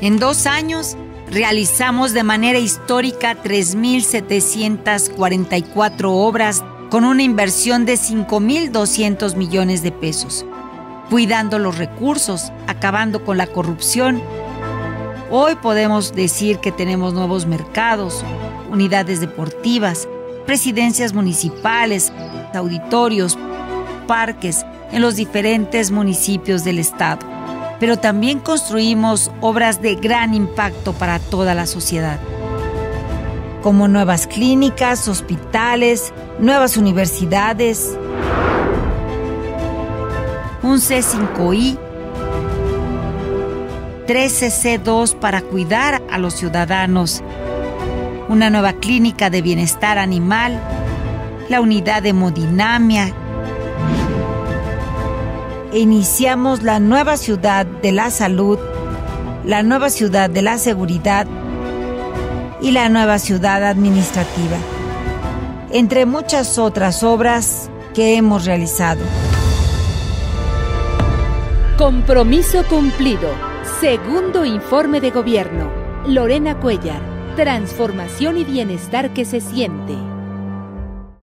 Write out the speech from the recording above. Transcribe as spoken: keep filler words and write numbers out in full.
En dos años, realizamos de manera histórica tres mil setecientas cuarenta y cuatro obras con una inversión de cinco mil doscientos millones de pesos, cuidando los recursos, acabando con la corrupción. Hoy podemos decir que tenemos nuevos mercados, unidades deportivas, presidencias municipales, auditorios, parques en los diferentes municipios del estado. Pero también construimos obras de gran impacto para toda la sociedad, como nuevas clínicas, hospitales, nuevas universidades, un C cinco I, trece C dos para cuidar a los ciudadanos, una nueva clínica de bienestar animal, la unidad de hemodinamia. E iniciamos la nueva ciudad de la salud, la nueva ciudad de la seguridad y la nueva ciudad administrativa, entre muchas otras obras que hemos realizado. Compromiso cumplido. Segundo informe de gobierno. Lorena Cuellar. Transformación y bienestar que se siente.